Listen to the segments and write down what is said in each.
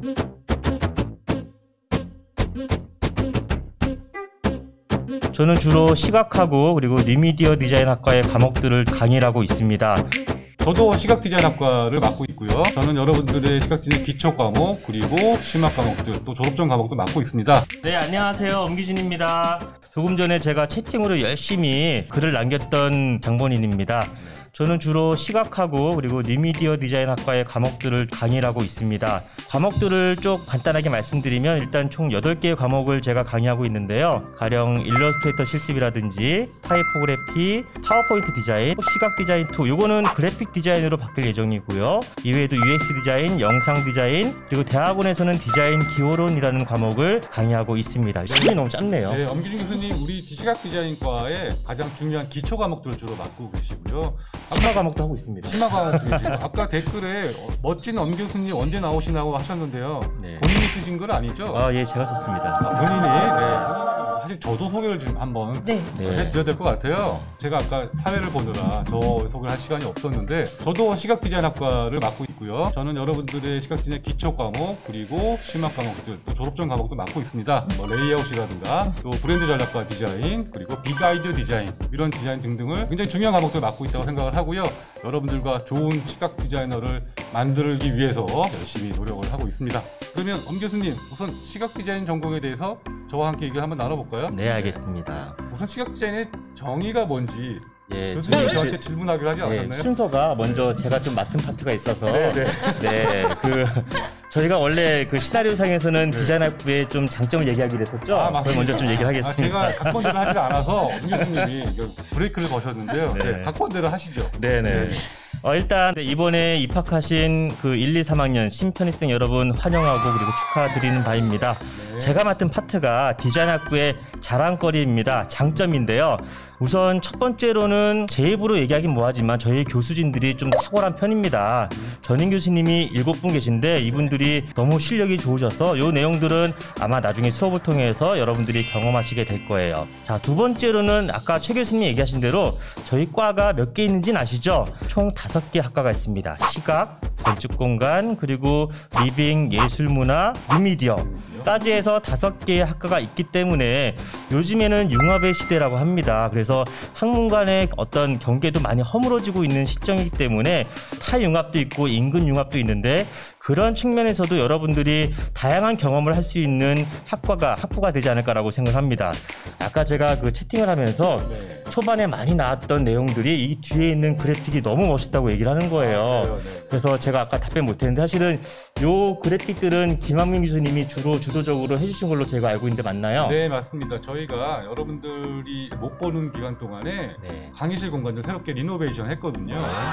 저는 주로 시각하고 그리고 뉴미디어 디자인학과의 과목들을 강의를 하고 있습니다. 저도 시각디자인학과를 맡고 있고요. 저는 여러분들의 시각디자인 기초 과목 그리고 심화 과목들 또 졸업전 과목도 맡고 있습니다. 네, 안녕하세요. 엄기준입니다. 조금 전에 제가 채팅으로 열심히 글을 남겼던 장본인입니다. 저는 주로 시각하고 그리고 뉴미디어 디자인학과의 과목들을 강의를 하고 있습니다. 과목들을 좀 간단하게 말씀드리면 일단 총 8개의 과목을 제가 강의하고 있는데요. 가령 일러스트레이터 실습이라든지 타이포그래피, 파워포인트 디자인, 시각 디자인 2 요거는 그래픽 디자인으로 바뀔 예정이고요. 이외에도 UX 디자인, 영상 디자인, 그리고 대학원에서는 디자인 기호론이라는 과목을 강의하고 있습니다. 시간이 너무 짧네요. 네, 엄기준 교수님 우리 시각 디자인과의 가장 중요한 기초 과목들을 주로 맡고 계시고요. 심화 과목도 하고 있습니다. 심화 과목도 계시고 아까 댓글에 멋진 엄 교수님 언제 나오시나고 하셨는데요. 네. 본인이 쓰신 건 아니죠? 예, 제가 썼습니다. 본인이 네. 사실 저도 소개를 좀 한번 해드려야 될 것 같아요. 제가 아까 사회를 보느라 저 소개를 할 시간이 없었는데 저도 시각디자인학과를 맡고 있고요. 저는 여러분들의 시각디자인 기초 과목 그리고 심화 과목들 또 졸업전 과목도 맡고 있습니다. 뭐 레이아웃이라든가 또 브랜드 전략과 디자인 그리고 빅아이디어 디자인 이런 디자인 등등을 굉장히 중요한 과목들을 맡고 있다고 생각을 하고요. 여러분들과 좋은 시각 디자이너를 만들기 위해서 열심히 노력을 하고 있습니다. 그러면 엄 교수님 우선 시각 디자인 전공에 대해서 저와 함께 얘기를 한번 나눠볼까요? 네, 알겠습니다. 우선 시각 디자인의 정의가 뭔지 예, 교수님이 저한테 질문하기로 하지 않았나요? 순서가 먼저 제가 좀 맡은 파트가 있어서 네. 저희가 원래 그 시나리오상에서는 디자인학부의 좀 장점을 얘기하기로 했었죠. 그걸 먼저 좀 얘기를 하겠습니다. 제가 각본대로 하지 않아서 엄 교수님이 브레이크를 거셨는데요. 네, 각본대로 하시죠. 네네. 일단 이번에 입학하신 그 1, 2, 3학년 신편입생 여러분 환영하고 그리고 축하드리는 바입니다. 제가 맡은 파트가 디자인학부의 자랑거리입니다. 장점인데요. 우선 첫 번째로는 제 입으로 얘기하긴 뭐하지만 저희 교수진들이 좀 탁월한 편입니다. 전임 교수님이 7분 계신데 이분들이 너무 실력이 좋으셔서 이 내용들은 아마 나중에 수업을 통해서 여러분들이 경험하시게 될 거예요. 자, 두 번째로는 아까 최 교수님이 얘기하신 대로 저희 과가 몇 개 있는지는 아시죠? 총 5개 학과가 있습니다. 시각, 건축공간, 그리고 리빙, 예술문화, 뉴미디어까지 해서 5개의 학과가 있기 때문에 요즘에는 융합의 시대라고 합니다. 그래서 학문 간의 어떤 경계도 많이 허물어지고 있는 시점이기 때문에 타융합도 있고 인근 융합도 있는데 그런 측면에서도 여러분들이 다양한 경험을 할 수 있는 학부가 되지 않을까라고 생각합니다. 아까 제가 그 채팅을 하면서 초반에 많이 나왔던 내용들이 이 뒤에 있는 그래픽이 너무 멋있다고 얘기를 하는 거예요. 그래서 제가 아까 답변 못했는데 사실은 요 그래픽들은 김한민 교수님이 주로 주도적으로 해주신 걸로 제가 알고 있는데 맞나요? 네, 맞습니다. 저희가 여러분들이 못 보는 기간 동안에 강의실 공간을 새롭게 리노베이션 했거든요.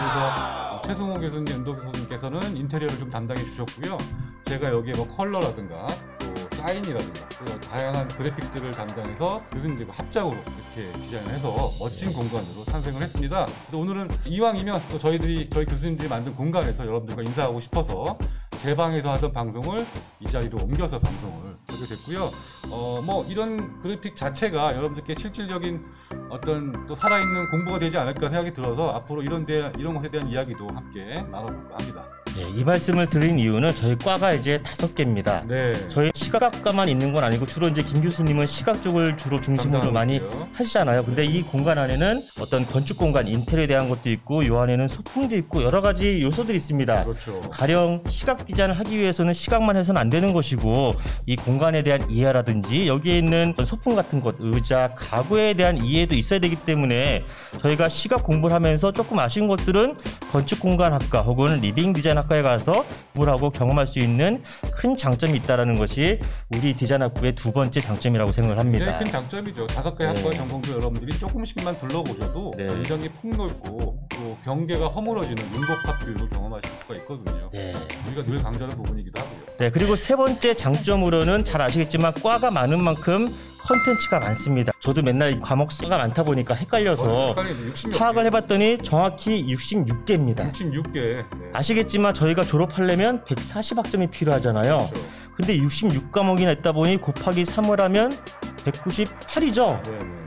그래서 최승호 교수님, 연도 교수님께서는 인테리어를 좀 담당해 주셨고요. 제가 여기에 뭐 컬러라든가 또 사인이라든가 또 다양한 그래픽들을 담당해서 교수님들과 합작으로 이렇게 디자인을 해서 멋진 공간으로 탄생을 했습니다. 오늘은 이왕이면 또 저희 교수님들이 만든 공간에서 여러분들과 인사하고 싶어서 제 방에서 하던 방송을 이 자리로 옮겨서 방송을 하게 됐고요. 뭐 이런 그래픽 자체가 여러분들께 실질적인 어떤 또 살아있는 공부가 되지 않을까 생각이 들어서 앞으로 이런 것에 대한 이야기도 함께 나눠볼까 합니다. 네, 이 말씀을 드린 이유는 저희 과가 이제 5개입니다. 저희 시각학과만 있는 건 아니고 주로 이제 김 교수님은 시각 쪽을 주로 중심으로 많이 하시잖아요. 근데 이 공간 안에는 어떤 건축 공간, 인테리어에 대한 것도 있고 요 안에는 소품도 있고 여러 가지 요소들이 있습니다. 가령 시각 디자인을 하기 위해서는 시각만 해서는 안 되는 것이고 이 공간에 대한 이해라든지 여기에 있는 소품 같은 것, 의자, 가구에 대한 이해도 있어야 되기 때문에 저희가 시각 공부를 하면서 조금 아쉬운 것들은 건축공간학과 혹은 리빙 디자인학과에 가서 공부하고 경험할 수 있는 큰 장점이 있다는 것이 우리 디자인학부의 두 번째 장점이라고 생각을 합니다. 굉장히 큰 장점이죠. 5개 학과 전공도 여러분들이 조금씩만 둘러보셔도 굉장히 폭넓고 또 경계가 허물어지는 융복합 교육을 경험하실 수가 있거든요. 우리가 늘 강조하는 부분이기도 하고요. 그리고 세 번째 장점으로는 잘 아시겠지만 과가 많은 만큼 컨텐츠가 많습니다. 저도 맨날 과목 수가 많다 보니까 헷갈려서 파악을 해봤더니 정확히 66개입니다. 66개. 아시겠지만 저희가 졸업하려면 140학점이 필요하잖아요. 근데 66과목이나 있다 보니 곱하기 3을 하면 198이죠.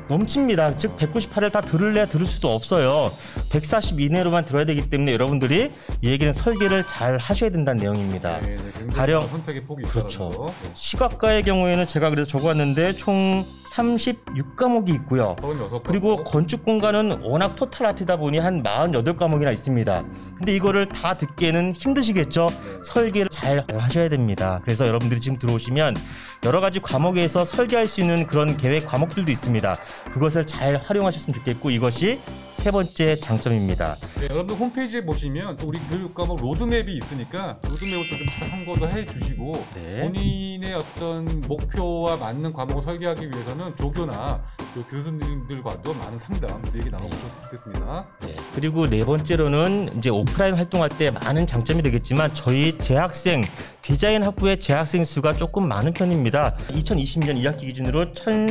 넘칩니다. 즉 198을 다 들을래야 들을 수도 없어요. 140 이내로만 들어야 되기 때문에 여러분들이 이 얘기는 설계를 잘 하셔야 된다는 내용입니다. 네, 가령 선택의 폭이 그렇죠. 있다는 거. 시각과의 경우에는 제가 그래서 적어왔는데 총 36과목이 있고요. 36과목. 그리고 건축 공간은 워낙 토탈 아트다 보니 한 48과목이나 있습니다. 근데 이거를 다 듣기에는 힘드시겠죠? 설계를 잘 하셔야 됩니다. 그래서 여러분들이 지금 들어오시면 여러 가지 과목에서 설계할 수 있는 그런 계획 과목들도 있습니다. 그것을 잘 활용하셨으면 좋겠고 이것이 세 번째 장점입니다. 네, 여러분들 홈페이지에 보시면 또 우리 교육 과목 로드맵이 있으니까 로드맵을 좀 참고도 해주시고 네. 본인의 어떤 목표와 맞는 과목을 설계하기 위해서는 조교나 또 교수님들과도 많은 상담 얘기 나눠보셨으면 좋겠습니다. 네. 그리고 네 번째로는 이제 오프라인 활동할 때 많은 장점이 되겠지만 저희 재학생 디자인 학부의 재학생 수가 조금 많은 편입니다. 2020년 2학기 기준으로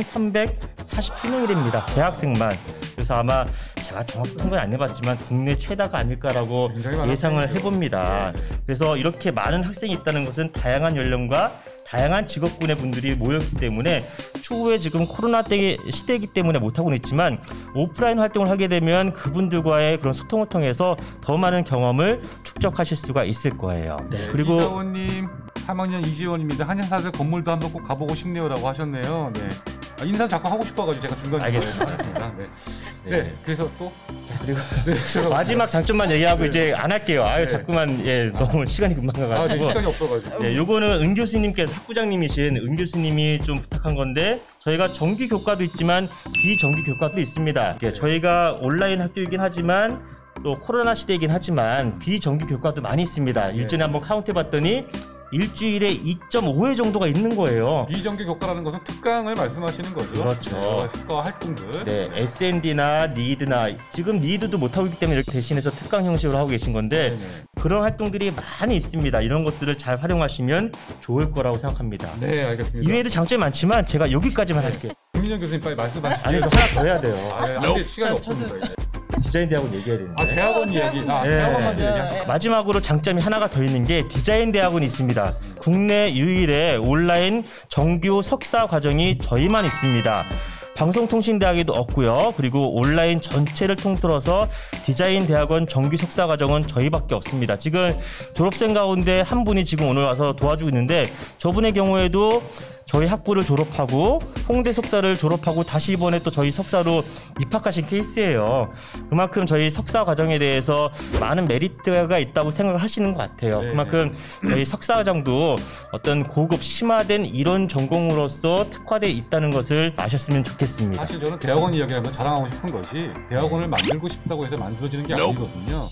1,348명이랍니다. 재학생만. 그래서 아마 제가 정확히 통계를 안 해봤지만 국내 최다가 아닐까라고 예상을 해봅니다. 네. 그래서 이렇게 많은 학생이 있다는 것은 다양한 연령과 다양한 직업군의 분들이 모였기 때문에 추후에 지금 코로나 때 시대이기 때문에 못하고는 있지만 오프라인 활동을 하게 되면 그분들과의 그런 소통을 통해서 더 많은 경험을 축적하실 수가 있을 거예요. 네, 그리고 이다원님 3학년 이지원입니다. 한양사대 건물도 한번 꼭 가보고 싶네요라고 하셨네요. 네. 인사 자꾸 하고 싶어가지고 제가 중간에 알겠습니다. 네. 네. 그래서 또 그리고 네, 마지막 장점만 얘기하고 이제 안 할게요. 아유 네. 자꾸만 너무 시간이 금방 가가지고. 시간이 없어가지고. 네, 요거는 은 교수님께서 학부장님이신 은 교수님이 좀 부탁한 건데 저희가 정규 교과도 있지만 비정규 교과도 있습니다. 저희가 온라인 학교이긴 하지만 또 코로나 시대이긴 하지만 비정규 교과도 많이 있습니다. 일전에 한번 카운트해봤더니 일주일에 2.5회 정도가 있는 거예요. 비정규 교과라는 것은 특강을 말씀하시는 거죠. 그렇죠. 특강 활동들. 네, S&D나 니드나 지금 니드도 못하고 있기 때문에 이렇게 대신해서 특강 형식으로 하고 계신 건데 네네. 그런 활동들이 많이 있습니다. 이런 것들을 잘 활용하시면 좋을 거라고 생각합니다. 네, 알겠습니다. 이외에도 장점이 많지만 제가 여기까지만 할게요. 김민정 교수님 빨리 말씀하시죠. 아니, 저 하나 더 해야 돼요. 아직 시간이 없습니다. 이제. 디자인 대학원 얘기해야 되는데. 대학원 이야기. 대학원 먼저 얘기하시죠. 마지막으로 장점이 하나가 더 있는 게 디자인 대학원이 있습니다. 국내 유일의 온라인 정규 석사 과정이 저희만 있습니다. 방송통신대학에도 없고요. 그리고 온라인 전체를 통틀어서 디자인 대학원 정규 석사 과정은 저희밖에 없습니다. 지금 졸업생 가운데 한 분이 지금 오늘 와서 도와주고 있는데 저분의 경우에도 저희 학부를 졸업하고 홍대 석사를 졸업하고 다시 이번에 또 저희 석사로 입학하신 케이스예요. 그만큼 저희 석사 과정에 대해서 많은 메리트가 있다고 생각을 하시는 것 같아요. 네. 그만큼 저희 석사 과정도 어떤 고급 심화된 이론 전공으로서 특화되어 있다는 것을 아셨으면 좋겠습니다. 사실 저는 대학원 이야기를 한번 자랑하고 싶은 것이 대학원을 만들고 싶다고 해서 만들어지는 게 아니거든요.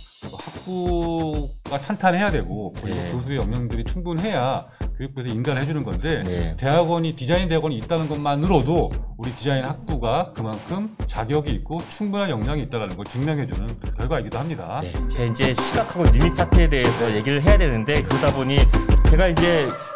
학부가 탄탄해야 되고 그리고 네. 교수의 역량들이 충분해야 교육부에서 인가를 해주는 건데 네. 디자인 대학원이 있다는 것만으로도 우리 디자인 학부가 그만큼 자격이 있고 충분한 역량이 있다는 걸 증명해주는 결과이기도 합니다. 네, 제 이제 시각하고 리밋 파트에 대해서 얘기를 해야 되는데 그러다 보니 제가 이제